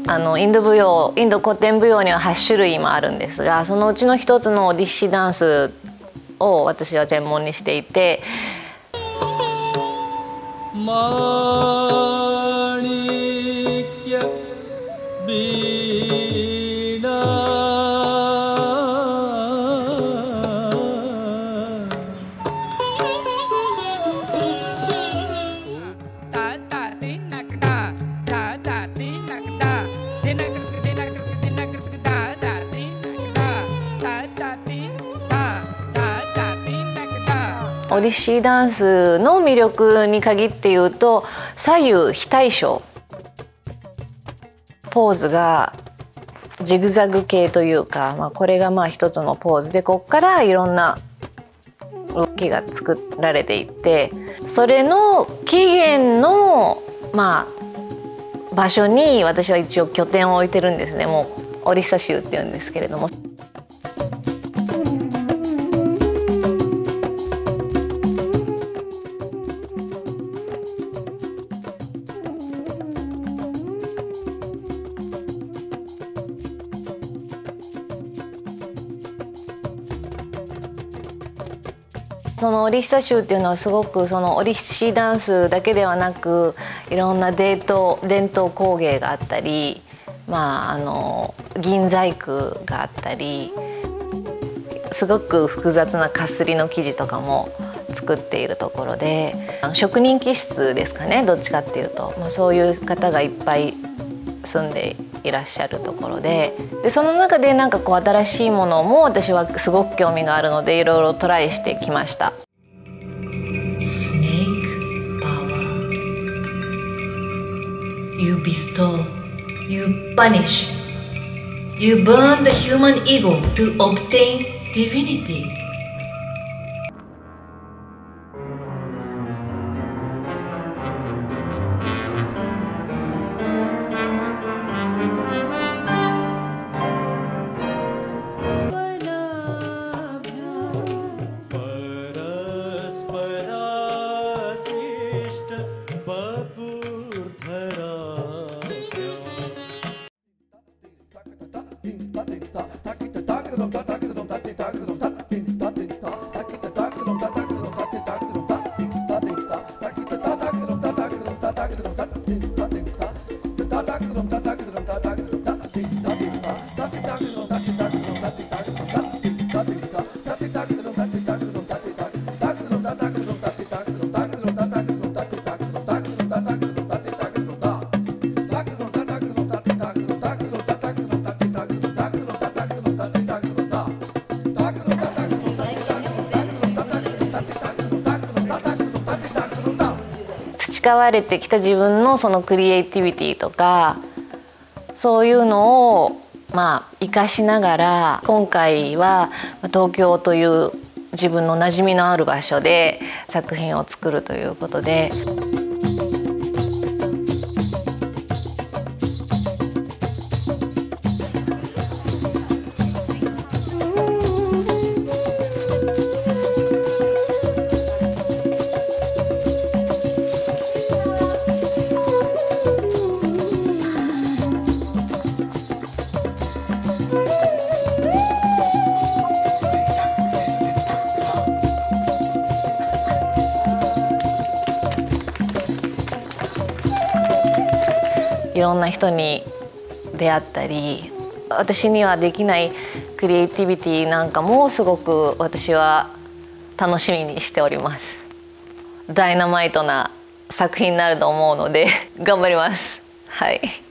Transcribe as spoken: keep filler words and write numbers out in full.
あのインド舞踊、インド古典舞踊にははちしゅるいもあるんですが、そのうちの一つのオディッシーダンスを私は専門にしていて。オディッシーダンスの魅力に限って言うと、左右非対称、ポーズがジグザグ系というか、まあ、これがまあ一つのポーズで、ここからいろんな動きが作られていって、それの起源のまあ場所に私は一応拠点を置いてるんですね。もうオリッサ州っていうんですけれども。そのオリッサ州っていうのはすごくそのオディッシーダンスだけではなく、いろんな伝統伝統工芸があったり、まあ、あの銀細工があったり、すごく複雑なかすりの生地とかも作っているところで、職人気質ですかね、どっちかっていうと、まあ、そういう方がいっぱい住んでいらっしゃるところで、でその中でなんかこう新しいものも私はすごく興味があるので、いろいろトライしてきました。 Snake power. You bestow, you punish, you burn the human ego to obtain divinity. 培われてきた自分のそのクリエイティビティとか、そういうのをまあ生かしながら、今回は東京という自分の馴染みのある場所で作品を作るということで。いろんな人に出会ったり、私にはできないクリエイティビティなんかもすごく私は楽しみにしております。ダイナマイトな作品になると思うので頑張ります。はい。